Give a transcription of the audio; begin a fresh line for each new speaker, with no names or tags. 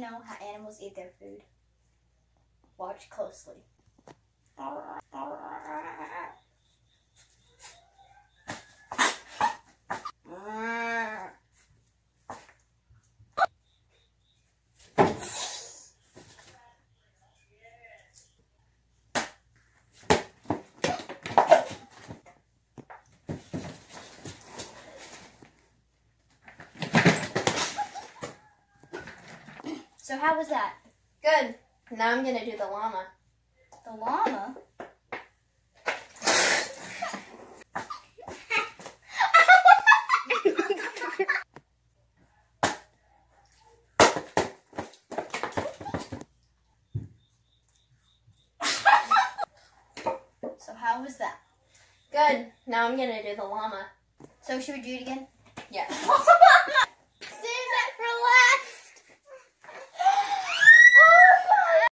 know how animals eat their food. Watch closely. So how was that?
Good. Now I'm gonna do the llama.
The llama? So how was that?
Good. Now I'm gonna do the llama.
So should we do it again?
Yeah.